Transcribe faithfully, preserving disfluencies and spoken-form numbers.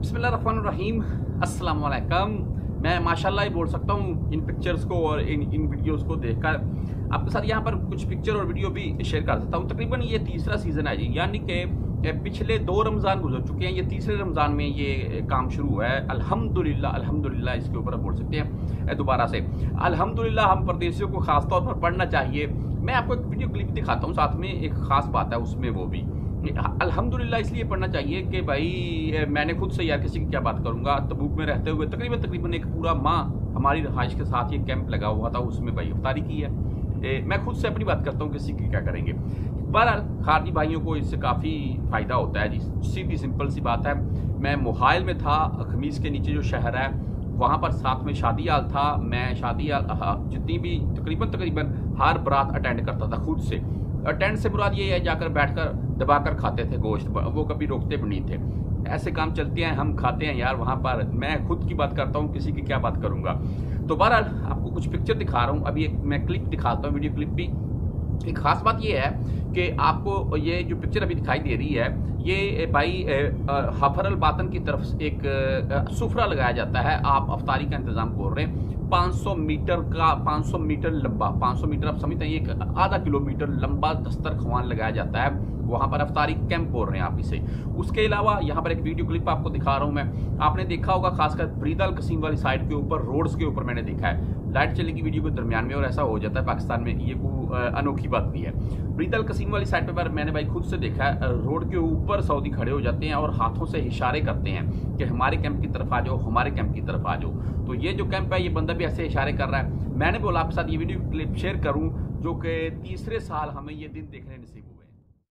बिस्मिल्लाहिर्रहमानिर्रहीम, अस्सलाम वालेकुम। मैं माशाल्लाह ही बोल सकता हूँ इन पिक्चर्स को और इन इन वीडियोस को देखकर। आपके साथ यहाँ पर कुछ पिक्चर और वीडियो भी शेयर कर सकता हूँ। तकरीबन ये तीसरा सीज़न है जी, यानी कि पिछले दो रमज़ान गुजर चुके हैं, ये तीसरे रमज़ान में ये काम शुरू हुआ है। अल्हम्दुलिल्लाह अल्हम्दुलिल्लाह इसके ऊपर बोल सकते हैं दोबारा से। अल्हम्दुलिल्लाह हम परदेशियों को ख़ास तौर पर पढ़ना चाहिए। मैं आपको एक वीडियो क्लिप दिखाता हूँ, साथ में एक ख़ास बात है उसमें, वो भी अल्हम्दुलिल्लाह इसलिए पढ़ना चाहिए कि भाई मैंने खुद से, यार किसी की क्या बात करूंगा, तबूक में रहते हुए तकरीबन तकरीबन एक पूरा माह हमारी रहाइश के साथ ये कैंप लगा हुआ था, उसमें भाई इफ्तारी की है। ए, मैं खुद से अपनी बात करता हूँ, किसी की क्या करेंगे। बहरहाल खारजी भाइयों को इससे काफ़ी फ़ायदा होता है जी, सीधी सिंपल सी बात है। मैं मोहाइल में था, खमीस के नीचे जो शहर है वहाँ पर, साथ में शादी हाल था। मैं शादी हाल जितनी भी तकरीबन तकरीबन हर बारात अटेंड करता था खुद से। अटेंड से मुराद ये है जाकर बैठकर दबाकर खाते थे गोश्त, वो कभी रोकते भी नहीं थे। ऐसे काम चलते हैं, हम खाते हैं यार वहाँ पर। मैं खुद की बात करता हूँ, किसी की क्या बात करूँगा। तो बहरहाल आपको कुछ पिक्चर दिखा रहा हूँ, अभी एक मैं क्लिप दिखाता हूँ, वीडियो क्लिप भी। एक खास बात ये है कि आपको ये जो पिक्चर अभी दिखाई दे रही है, ये भाई हफरल बातन की तरफ एक सुफरा लगाया जाता है। आप अफ्तारी का इंतजाम बोल रहे हैं, पाँच सौ मीटर का, पाँच सौ मीटर लंबा, पाँच सौ मीटर आप समझते हैं, एक आधा किलोमीटर लंबा दस्तरख्वान लगाया जाता है। वहाँ पर अफ्तारी कैंप बोल रहे हैं आप इसे। उसके अलावा यहाँ पर एक वीडियो क्लिप आपको दिखा रहा हूँ मैं। आपने देखा होगा खासकर ब्रीदल कसीम वाली साइड के ऊपर, रोड्स के ऊपर मैंने देखा है लाइट चलेगी वीडियो के दरमियान में, और ऐसा हो जाता है पाकिस्तान में, ये कोई अनोखी बात नहीं है। ब्रीदल कसीम वाली साइड पर मैंने भाई खुद से देखा है, रोड के ऊपर सऊदी खड़े हो जाते हैं और हाथों से इशारे करते हैं कि हमारे कैंप की तरफ आ जाओ, हमारे कैंप की तरफ आ जाओ। तो ये जो कैंप है, ये बंदा भी ऐसे इशारे कर रहा है। मैंने बोला आपके साथ ये वीडियो क्लिप शेयर करूँ, जो कि तीसरे साल हमें ये दिन देखने नसीब